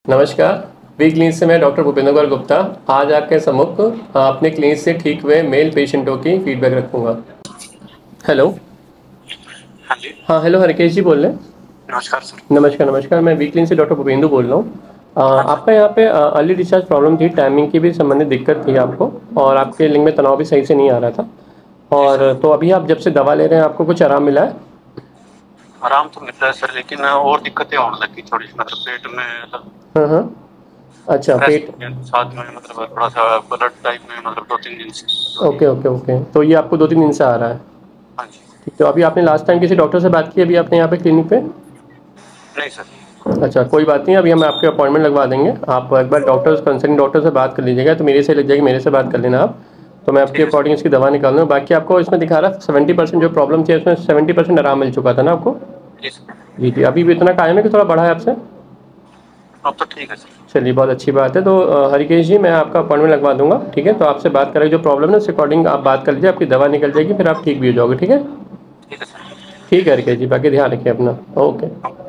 नमस्कार। We clinic से मैं डॉक्टर भूपेंद्र कुमार गुप्ता आज आपके सम्मुख अपने क्लिनिक से ठीक हुए मेल पेशेंटों की फीडबैक रखूंगा। हेलो। हाँ जी। हाँ हेलो, हरकेश जी बोल रहे हैं? नमस्कार सर। नमस्कार नमस्कार, मैं वी क्लिनिक से डॉक्टर भूपेंद्र बोल रहा हूँ। हाँ सर। आपका यहाँ पे अर्ली डिस्चार्ज प्रॉब्लम थी, टाइमिंग की भी संबंधित दिक्कत थी आपको, और आपके लिंग में तनाव भी सही से नहीं आ रहा था। जी सर। और तो अभी आप जब से दवा ले रहे हैं आपको कुछ आराम मिला है? आराम तो मिल रहा है सर, लेकिन और दिक्कतें होने लगी थोड़ी सी, मतलब पेट में मतलब हाँ हाँ। अच्छा, गैस पेट। साथ में, मतलब थोड़ा सा ब्लड टाइप में, मतलब 2-3 दिन से। ओके ओके ओके, तो ये आपको 2-3 दिन से आ रहा है? हाँ जी। ठीक, तो अभी आपने लास्ट टाइम किसी डॉक्टर से बात की अभी आपने यहाँ पे क्लिनिक पे? नहीं सर। अच्छा, कोई बात नहीं, अभी हम आपके अपॉइंटमेंट लगवा देंगे। आप एक बार डॉक्टर कंसल्टिंग डॉक्टर से बात कर लीजिएगा, तो मेरे से लग जाएगी, मेरे से बात कर लेना आप। तो मैं आपके ठीक है सर। अकॉर्डिंग इसकी दवा निकाल दूँगा। बाकी आपको इसमें दिखा रहा है 70% जो प्रॉब्लम थी उसमें 70% आराम मिल चुका था ना आपको? जी सर। जी जी, अभी भी इतना कायम है कि थोड़ा बढ़ा है आपसे? अब तो ठीक है सर। चलिए, बहुत अच्छी बात है। तो हरिकेश जी, मैं आपका अपॉइंटमेंट लगवा दूंगा, ठीक है? तो आपसे बात करें, जो प्रॉब्लम है उसके अकॉर्डिंग आप बात कर लीजिए, आपकी दवा निकल जाएगी, फिर आप ठीक भी हो जाओगे, ठीक है? ठीक है सर। ठीक है हरिकेश जी, बाकी ध्यान रखिए अपना। ओके।